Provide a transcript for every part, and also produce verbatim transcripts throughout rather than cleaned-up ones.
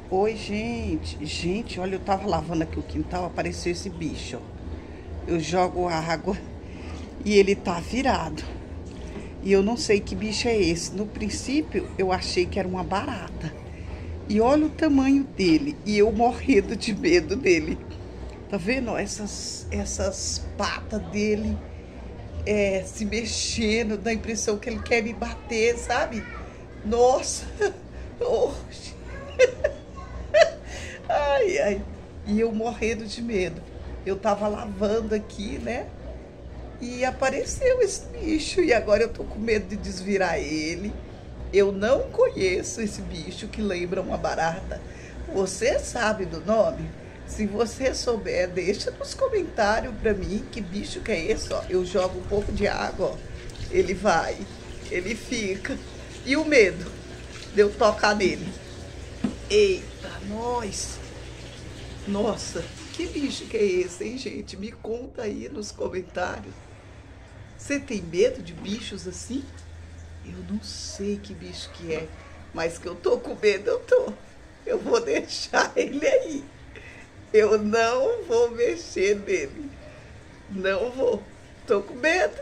Oi, gente. Gente, olha, eu tava lavando aqui o quintal, apareceu esse bicho, ó. Eu jogo água e ele tá virado. E eu não sei que bicho é esse. No princípio, eu achei que era uma barata. E olha o tamanho dele. E eu morrendo de medo dele. Tá vendo? Essas, essas patas dele é, se mexendo. Dá a impressão que ele quer me bater, sabe? Nossa! Oh, ai, ai. E eu morrendo de medo. Eu tava lavando aqui, né? E apareceu esse bicho. E agora eu tô com medo de desvirar ele. Eu não conheço esse bicho que lembra uma barata. Você sabe do nome? Se você souber, deixa nos comentários pra mim que bicho que é esse, ó. Eu jogo um pouco de água, ó. Ele vai, ele fica. E o medo de eu tocar nele? Eita, nós! Nossa, que bicho que é esse, hein, gente? Me conta aí nos comentários. Você tem medo de bichos assim? Eu não sei que bicho que é, mas que eu tô com medo, eu tô. Eu vou deixar ele aí. Eu não vou mexer nele. Não vou. Tô com medo.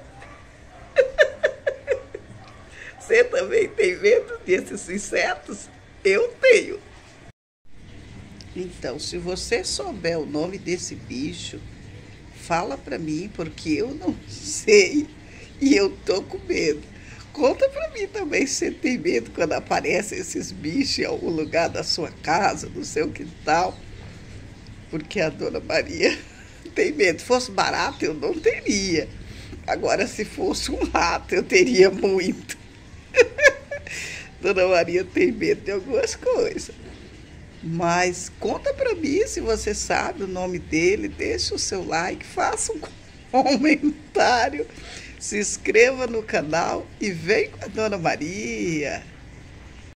Você também tem medo desses insetos? Eu tenho. Então, se você souber o nome desse bicho, fala pra mim, porque eu não sei e eu tô com medo. Conta pra mim também se você tem medo quando aparecem esses bichos em algum lugar da sua casa, no seu quintal. Porque a Dona Maria tem medo. Se fosse barato, eu não teria. Agora, se fosse um rato, eu teria muito. Dona Maria tem medo de algumas coisas. Mas conta pra mim se você sabe o nome dele, deixa o seu like, faça um comentário, se inscreva no canal e vem com a Dona Maria.